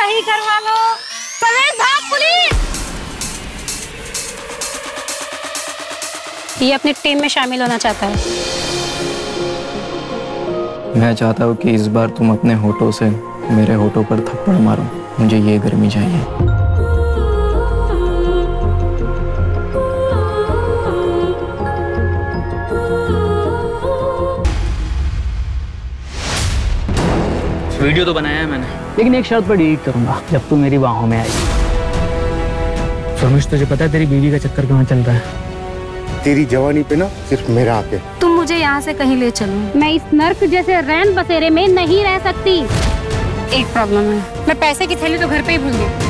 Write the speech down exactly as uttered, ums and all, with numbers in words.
सही करवा लो। प्रवेश भाग पुलिस। ये अपनी टीम में शामिल होना चाहता है। मैं चाहता हूँ कि इस बार तुम अपने होठों से मेरे होठों पर थप्पड़ मारो। मुझे ये गर्मी चाहिए। वीडियो तो बनाया है मैंने, लेकिन एक शर्त पर डिलीट करूंगा, जब तू मेरी बाहों में आई। रमेश तुझे पता है तेरी बीवी का चक्कर कहाँ चल रहा है? तेरी जवानी पे ना सिर्फ मेरा आके। तुम मुझे यहाँ से कहीं ले चलो। मैं इस नर्क जैसे रैन बसेरे में नहीं रह सकती। एक प्रॉब्लम है, मैं पैसे की थैली तो घर पे ही भूल गई।